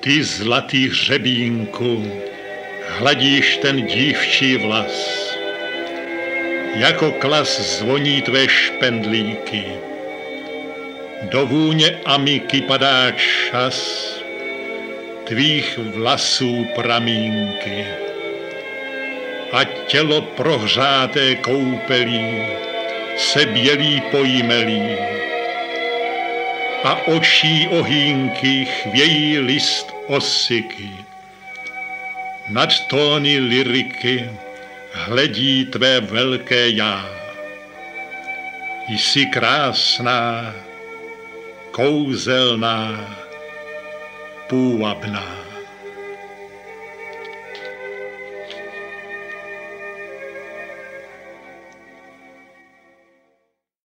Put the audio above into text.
Ty zlatý hřebínku, hladíš ten dívčí vlas, jako klas zvoní tvé špendlíky, do vůně amiky padá čas tvých vlasů pramínky. A tělo prohřáté koupelí se bělí pojmelí a očí ohýnky chvějí list osiky. Nad tóny lyriky hledí tvé velké já. Jsi krásná, kouzelná, půvabná.